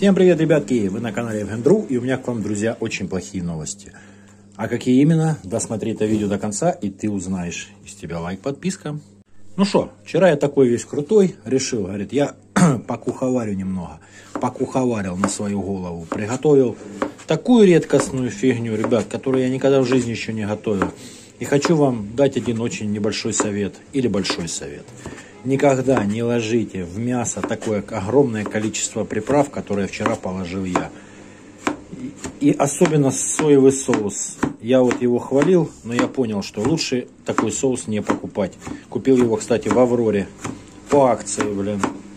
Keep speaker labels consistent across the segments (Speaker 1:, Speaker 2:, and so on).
Speaker 1: Всем привет, ребятки! Вы на канале Евгендру, и у меня к вам, друзья, очень плохие новости. А какие именно? Досмотри это видео до конца, и ты узнаешь. Из тебя лайк, подписка. Ну что, вчера я такой весь крутой, решил, говорит, я покуховарю немного. Покуховарил на свою голову. Приготовил такую редкостную фигню, ребят, которую я никогда в жизни еще не готовил. И хочу вам дать один очень небольшой совет, или большой совет. Никогда не ложите в мясо такое огромное количество приправ, которые вчера положил я. И особенно соевый соус. Я вот его хвалил, но я понял, что лучше такой соус не покупать. Купил его, кстати, в Авроре. По акции, блин.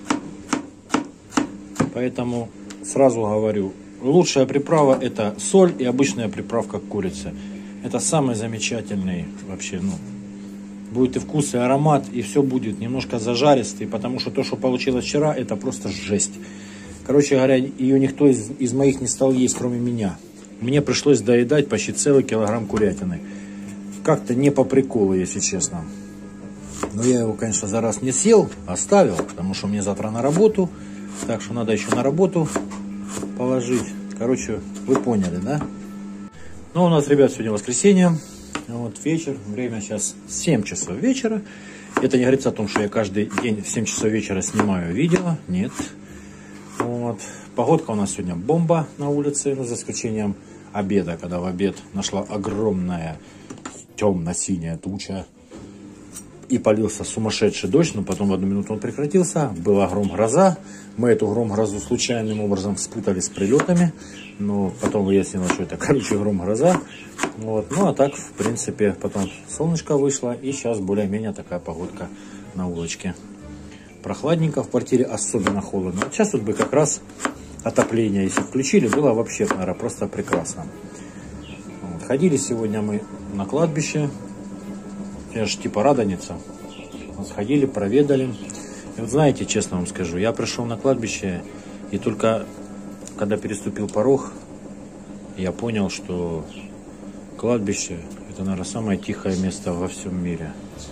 Speaker 1: Поэтому сразу говорю, лучшая приправа это соль и обычная приправка к курице. Это самый замечательный вообще, будет и вкус, и аромат, и все будет немножко зажаристый, потому что то, что получилось вчера, это просто жесть. Короче говоря, ее никто из моих не стал есть, кроме меня. Мне пришлось доедать почти целый килограмм курятины. Как-то не по приколу, если честно. Но я его, конечно, за раз не съел, оставил, потому что мне завтра на работу. Так что надо еще на работу положить. Короче, вы поняли, да? Ну, у нас, ребят, сегодня воскресенье. Вот вечер, время сейчас 7 часов вечера. Это не говорится о том, что я каждый день в 7 часов вечера снимаю видео. Нет. Вот. Погодка у нас сегодня бомба на улице, за исключением обеда, когда в обед нашла огромная темно-синяя туча. И полился сумасшедший дождь, но потом в одну минуту он прекратился. Была гром-гроза. Мы эту гром-грозу случайным образом спутали с прилетами. Но потом выяснилось, что это, гром-гроза. Вот. Ну, а так, в принципе, потом солнышко вышло. И сейчас более-менее такая погодка на улочке. Прохладненько в квартире, особенно холодно. Вот сейчас вот бы как раз отопление, если включили, было вообще, наверное, просто прекрасно. Вот. Ходили сегодня мы на кладбище. Я же типа радоница. Сходили, проведали. И вот знаете, честно вам скажу, я пришел на кладбище, и только когда переступил порог, я понял, что кладбище это, наверное, самое тихое место во всем мире.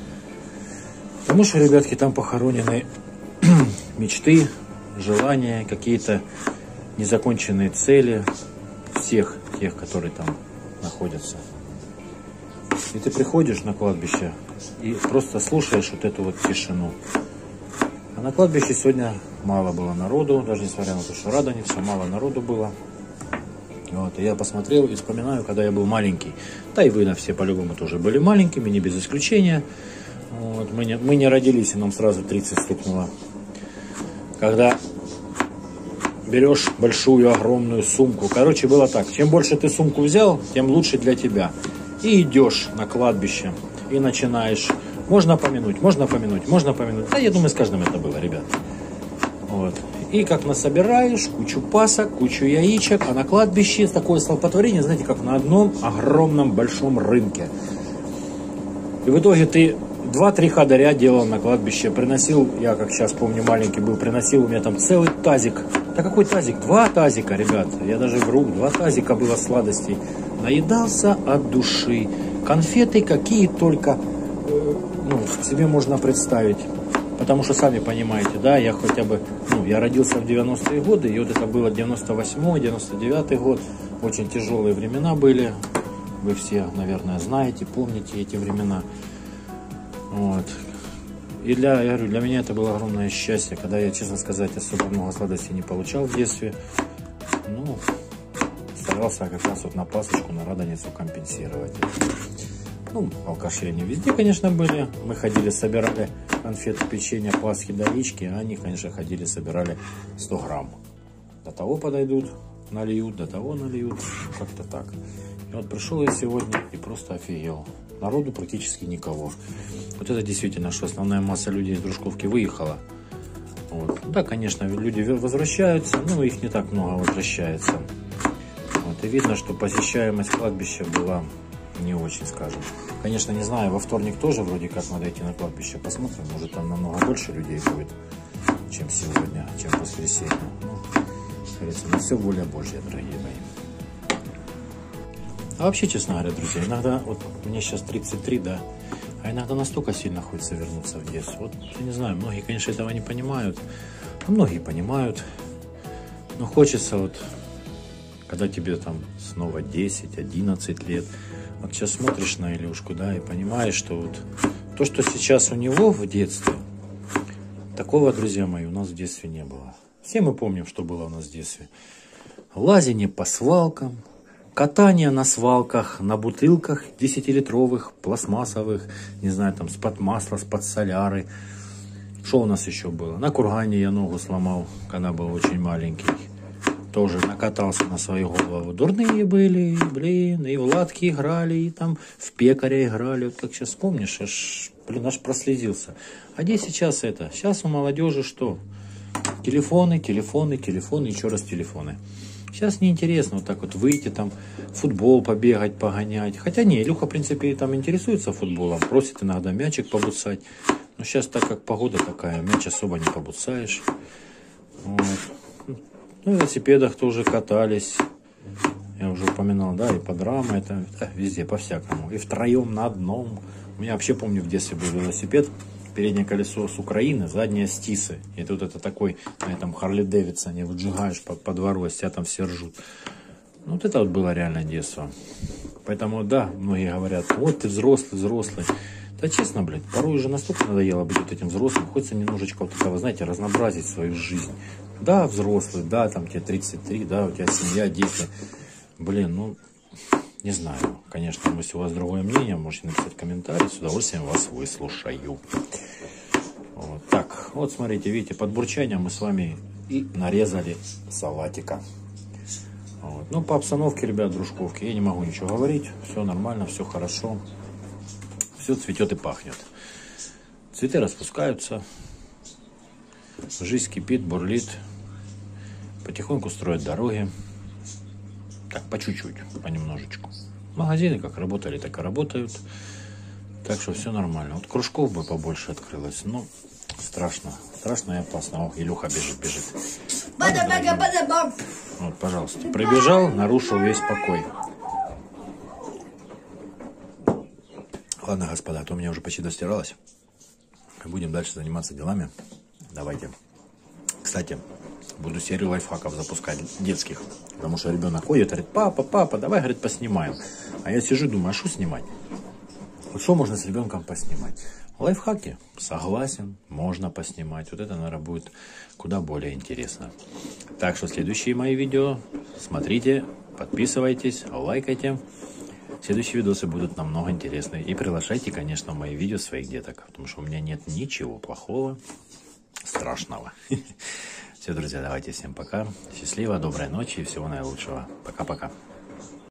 Speaker 1: Потому что, ребятки, там похоронены мечты, желания, какие-то незаконченные цели всех тех, которые там находятся. И ты приходишь на кладбище и просто слушаешь вот эту вот тишину. А на кладбище сегодня мало было народу, даже несмотря на то, что радоница, мало народу было. Вот, и я посмотрел и вспоминаю, когда я был маленький. Да и вы на все по-любому тоже были маленькими, не без исключения. Вот, мы не родились, и нам сразу 30 стукнуло. Когда берешь большую, огромную сумку. Короче, было так. Чем больше ты сумку взял, тем лучше для тебя. И идешь на кладбище и начинаешь. Можно помянуть, можно помянуть, можно помянуть. Да, я думаю, с каждым это было, ребят. Вот. И как насобираешь кучу пасок, кучу яичек. А на кладбище такое столпотворение, знаете, как на одном огромном большом рынке. И в итоге ты 2-3 ходоря делал на кладбище. Приносил, я как сейчас помню, маленький был, приносил у меня там целый тазик. Да какой тазик? 2 тазика, ребят. Я даже вру, 2 тазика было сладостей. Наедался от души. Конфеты какие только себе можно представить. Потому что, сами понимаете, да, я хотя бы, я родился в 90-е годы, и вот это было 98-й, 99-й год. Очень тяжелые времена были. Вы все, наверное, знаете, помните эти времена. Вот. И я говорю, для меня это было огромное счастье, когда я, честно сказать, особо много сладостей не получал в детстве. Старался как раз вот на пасочку, на радоницу компенсировать. Алкаши они везде, конечно, были. Мы ходили, собирали конфеты, печенье, пасхи, яички, а они, конечно, ходили, собирали 100 грамм. До того подойдут, нальют, до того нальют, как-то так. И вот пришел я сегодня и просто офигел. Народу практически никого. Вот это действительно, что основная масса людей из Дружковки выехала. Вот. Да, конечно, люди возвращаются, но их не так много возвращается. Вот. И видно, что посещаемость кладбища была не очень, скажем. Конечно, не знаю, во вторник тоже вроде как надо идти на кладбище. Посмотрим, может там намного больше людей будет, чем сегодня, чем в воскресенье. Говорится, но все воля Божья, дорогие мои. А вообще, честно говоря, друзья, иногда, вот мне сейчас 33, да, а иногда настолько сильно хочется вернуться в детство. Вот, я не знаю, многие, конечно, этого не понимают, а многие понимают. Но хочется вот, когда тебе там снова 10-11 лет, вот сейчас смотришь на Илюшку, да, и понимаешь, что вот то, что сейчас у него в детстве, такого, друзья мои, у нас в детстве не было. Все мы помним, что было у нас в детстве. Лазение по свалкам, катание на свалках, на бутылках 10-литровых, пластмассовых, не знаю, там, с-под масла, с-под соляры. Что у нас еще было? На кургане я ногу сломал, когда был очень маленький. Тоже накатался на свою голову. Дурные были, блин, и в ладки играли, и там в пекаря играли. Вот как сейчас помнишь, аж прослезился. А где сейчас это? Сейчас у молодежи что? Телефоны, телефоны, телефоны, еще раз телефоны. Сейчас неинтересно вот так вот выйти, там, футбол побегать, погонять. Хотя не, Илюха, в принципе, там интересуется футболом, просит иногда мячик побуцать. Но сейчас, так как погода такая, мяч особо не побуцаешь. Вот. На велосипедах тоже катались. Я уже упоминал, да, и по драме, это везде, по-всякому. И втроем на одном. У меня вообще, помню, в детстве был велосипед. Переднее колесо с Украины, заднее с Тисы. И тут это такой, на этом Харли Дэвидсоне выжигаешь по двору, а тебя там все ржут. Ну, вот это вот было реально детство. Поэтому, да, многие говорят, вот ты взрослый, взрослый. Да честно, блядь, порой уже настолько надоело быть вот этим взрослым. Хочется немножечко вот этого, знаете, разнообразить свою жизнь. Да, взрослый, да, там тебе 33, да, у тебя семья, дети. Блин, ну, не знаю. Конечно, если у вас другое мнение, можете написать комментарий, с удовольствием вас выслушаю. Вот так, вот смотрите, видите, под бурчанием мы с вами и нарезали салатика. Вот. Ну, по обстановке, ребят, дружковки, я не могу ничего говорить. Все нормально, все хорошо. Все цветет и пахнет. Цветы распускаются. Жизнь кипит, бурлит. Потихоньку строят дороги. Так, по чуть-чуть, понемножечку. Магазины как работали, так и работают. Так что все нормально. Вот кружков бы побольше открылось. Ну, страшно. Страшно и опасно. О, Илюха бежит. Вот, пожалуйста. Прибежал, нарушил весь покой. Ладно, господа, а то у меня уже почти достиралось. Будем дальше заниматься делами. Давайте. Кстати, буду серию лайфхаков запускать детских. Потому что ребенок ходит, говорит, папа, давай, говорит, поснимаем. А я сижу, думаю, а что снимать? Вот что можно с ребенком поснимать? Лайфхаки. Согласен, можно поснимать. Вот это, наверное, будет куда более интересно. Так что следующие мои видео смотрите, подписывайтесь, лайкайте. Следующие видосы будут намного интереснее. И приглашайте, конечно, в мои видео своих деток. Потому что у меня нет ничего плохого, страшного. Все, друзья, давайте всем пока. Счастливо, доброй ночи и всего наилучшего. Пока-пока.